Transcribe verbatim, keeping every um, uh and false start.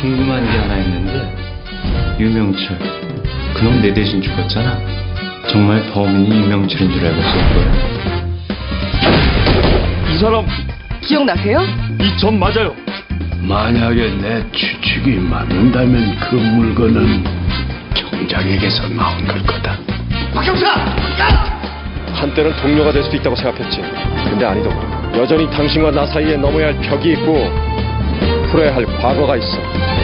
궁금한 게 하나 있는데, 유명철, 그놈 내 대신 죽었잖아. 정말 범인이 유명철인 줄 알고 쏠 거야? 이 사람 기억나세요? 이 전 맞아요. 만약에 내 추측이 맞는다면 그 물건은 경장에게서 나온 걸 거다. 한때는 동료가 될 수도 있다고 생각했지. 근데 아니더군. 여전히 당신과 나 사이에 넘어야 할 벽이 있고 풀어야 할 과거가 있어.